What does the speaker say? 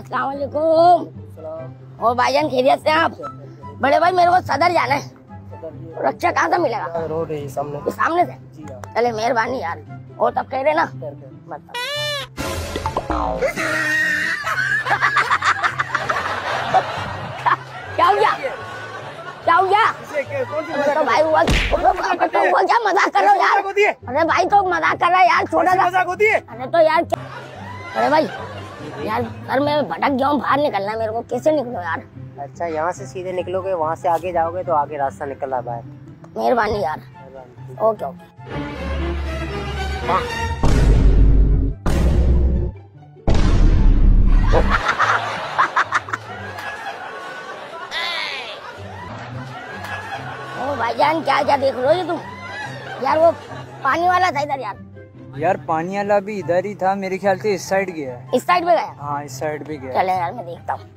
अस्सलाम वालेकुम। और भाईजान खैरियत से आप? बड़े भाई मेरे को सदर जाना है, रक्षा कहाँ से मिलेगा? रोड है सामने। सामने से? चले मेहरबानी यार। और तब कह रहे ना क्या हो गया? क्या हो गया? तो भाई हुआ क्या मजाक कर रहे हो यार? अरे भाई तो मजाक कर रहा है यार, छोटा सा मजाक होती है। अरे तो यार अरे भाई यार सर मैं भटक गया हूँ, बाहर निकलना है मेरे को, कैसे निकलो यार? अच्छा यहाँ से सीधे निकलोगे, वहाँ से आगे जाओगे तो आगे रास्ता निकल रहा है। मेहरबानी यार। Okay okay. ओ भाईजान क्या क्या देख रहे हो ये तुम? यार वो पानी वाला था इधर यार। यार पानी वाला भी इधर ही था, मेरे ख्याल से इस साइड गया है। इस साइड पे गया? हाँ इस साइड पे गया। चले यार मैं देखता हूँ।